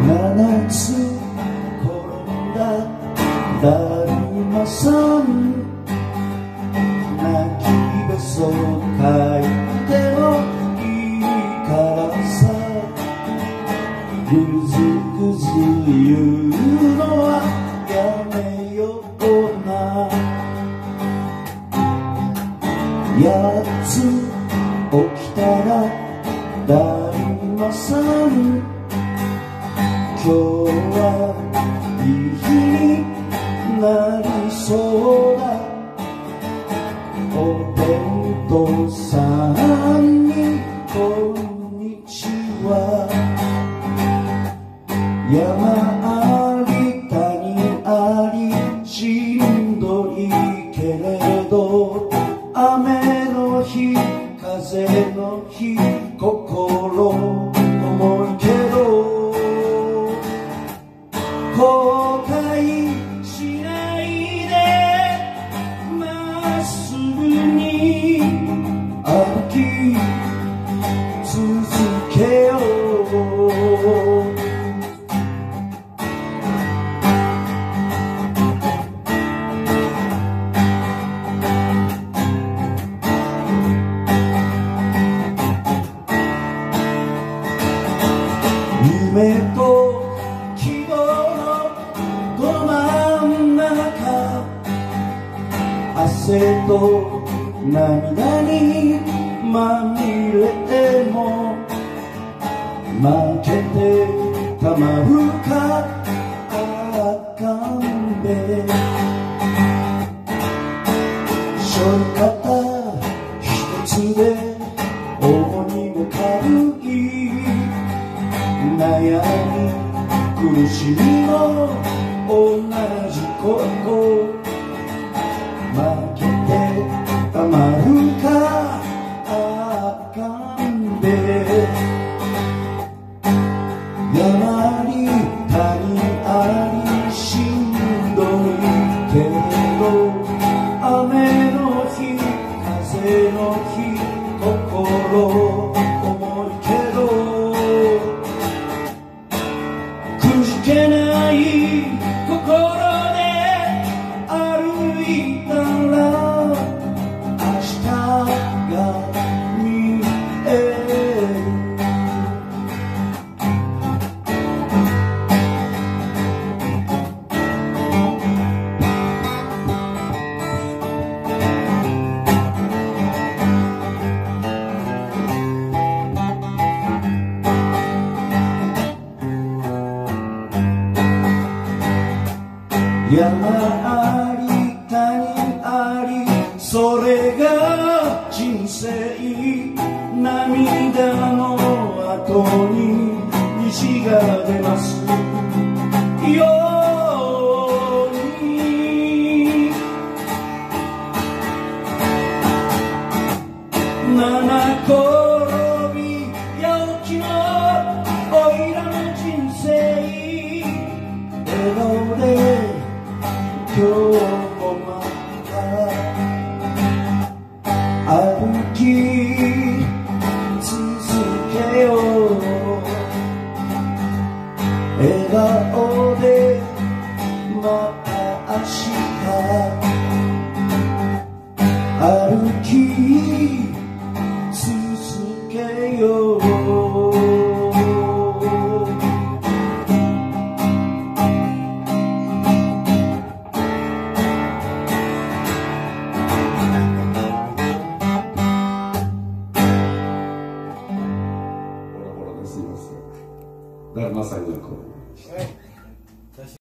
7つ転んだだるまさん、泣きべそかいてもいいからさ、ぐずぐず言うのはやめような。8つ起きたらだるまさん、今日はいい日になりそうだ。お弁当さんにこんにちは。山あり谷ありしんどいけれど、雨の日風の日心重いけど後悔しないでまっすぐに歩き続けよう。夢と希望のど真ん中、汗と涙にまみれても負けてたまるかあかんべ。しょい方一つで重荷も軽い、悩み苦しみも同じこと負けてたまるかあかんべ。山あり谷ありしんどいけれど、雨の日風の日心重いけどくじけない心で歩いたら明日が見える。山あり谷ありそれが人生、涙の後に虹が出ますように。七転び八起きのおいらの人生、笑顔で今日もまた歩き続けよう。笑顔でまた明日歩き続けよう。 すいません。だからまさにこう。